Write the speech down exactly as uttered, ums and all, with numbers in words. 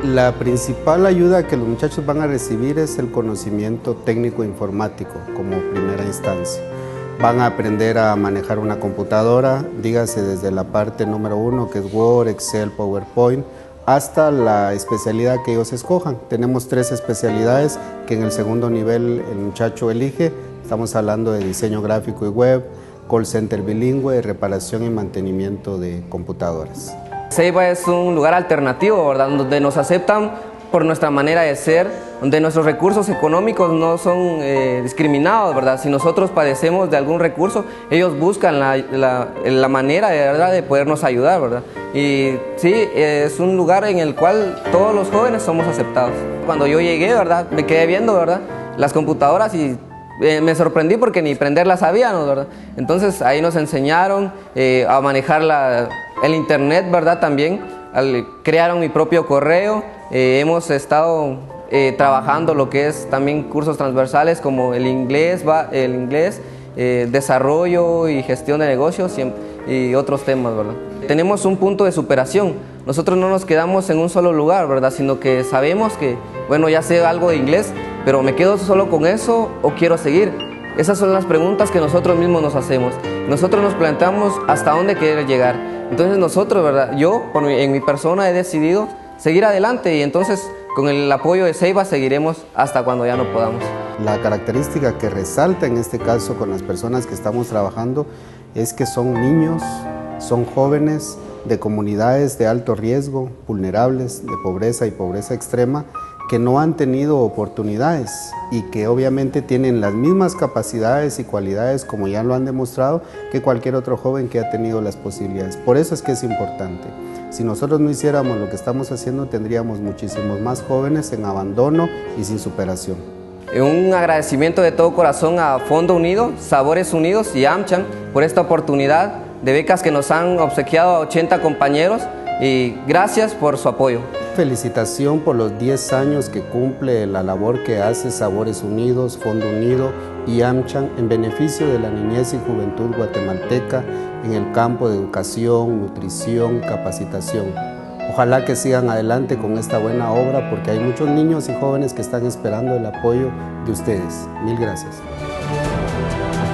La principal ayuda que los muchachos van a recibir es el conocimiento técnico informático como primera instancia. Van a aprender a manejar una computadora, dígase desde la parte número uno que es Word, Excel, PowerPoint, hasta la especialidad que ellos escojan. Tenemos tres especialidades que en el segundo nivel el muchacho elige. Estamos hablando de diseño gráfico y web, call center bilingüe, reparación y mantenimiento de computadoras. Ceiba es un lugar alternativo, ¿verdad?, donde nos aceptan por nuestra manera de ser, donde nuestros recursos económicos no son eh, discriminados, ¿verdad? Si nosotros padecemos de algún recurso, ellos buscan la, la, la manera de, ¿verdad?, de podernos ayudar, ¿verdad? Y sí, es un lugar en el cual todos los jóvenes somos aceptados. Cuando yo llegué, ¿verdad?, me quedé viendo, ¿verdad?, las computadoras y eh, me sorprendí porque ni prenderlas sabíamos, ¿verdad? Entonces ahí nos enseñaron eh, a manejar la, el internet, ¿verdad?, también. Al, crearon mi propio correo. Eh, hemos estado eh, trabajando lo que es también cursos transversales como el inglés, va, el inglés eh, desarrollo y gestión de negocios y, y otros temas, ¿verdad? Tenemos un punto de superación. Nosotros no nos quedamos en un solo lugar, ¿verdad?, sino que sabemos que, bueno, ya sé algo de inglés, pero ¿me quedo solo con eso o quiero seguir? Esas son las preguntas que nosotros mismos nos hacemos. Nosotros nos planteamos hasta dónde querer llegar. Entonces nosotros, ¿verdad?, yo por mi, en mi persona he decidido seguir adelante y entonces con el apoyo de Ceiba seguiremos hasta cuando ya no podamos. La característica que resalta en este caso con las personas que estamos trabajando es que son niños, son jóvenes de comunidades de alto riesgo, vulnerables, de pobreza y pobreza extrema, que no han tenido oportunidades y que obviamente tienen las mismas capacidades y cualidades, como ya lo han demostrado, que cualquier otro joven que ha tenido las posibilidades. Por eso es que es importante. Si nosotros no hiciéramos lo que estamos haciendo, tendríamos muchísimos más jóvenes en abandono y sin superación. Un agradecimiento de todo corazón a Fondo Unido, Sabores Unidos y AmCham por esta oportunidad de becas que nos han obsequiado a ochenta compañeros y gracias por su apoyo. Felicitación por los diez años que cumple la labor que hace Sabores Unidos, Fondo Unido y AmCham en beneficio de la niñez y juventud guatemalteca en el campo de educación, nutrición, capacitación. Ojalá que sigan adelante con esta buena obra porque hay muchos niños y jóvenes que están esperando el apoyo de ustedes. Mil gracias.